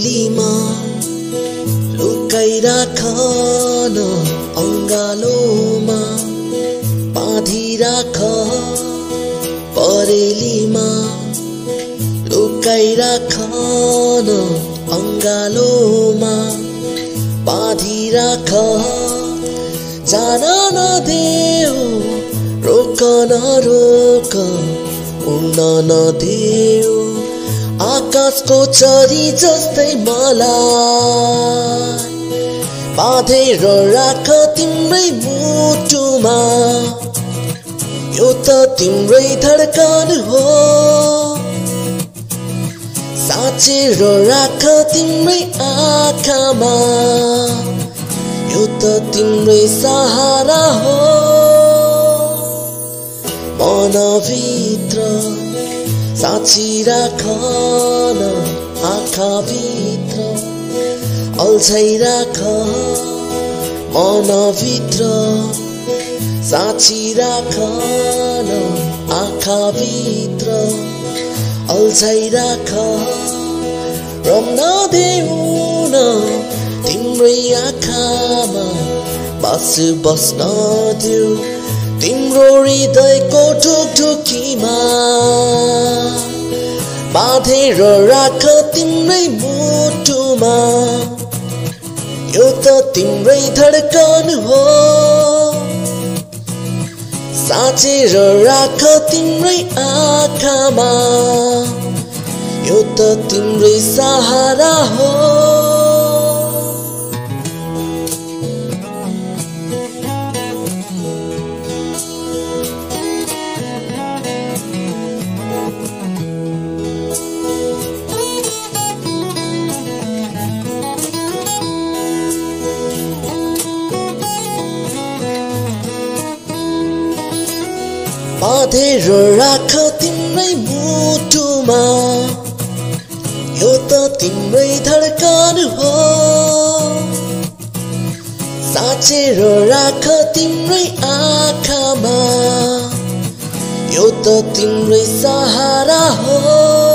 परेलीमा लुकाइराख न अङ्गालोमा बाँधिराख परेलीमा लुकाइराख न अङ्गालोमा बाँधिराख जान नदेऊ रोक नरोक उड्न नदेऊ आकाशको चरी जस्तै मलाई बाँधेर राख तिम्रै मुटुमा यो त तिम्रै धड्कन हो साँचेर राख तिम्रै आँखामा यो त तिम्रै सहारा हो मनभित्र साँचिराख न आँखाभित्र अल्झाइराख मनभित्र साँचिराख न आँखाभित्र अल्झाइराख रम्न देऊ न तिम्रै आँखामा बासु बस्न देऊ तिम्रो हृदयको ढुकढुकीमा बाँधेर राख तिम्रै मुटुमा यो त तिम्रै धड्कन हो साँचेर राख तिम्रै आँखामा यो त तिम्रै सहारा हो बाँधेर राख तिम्रै मुटुमा यो त तिम्रै धड्कन हो साँचेर राख तिम्रै आँखामा यो त तिम्रै सहारा हो।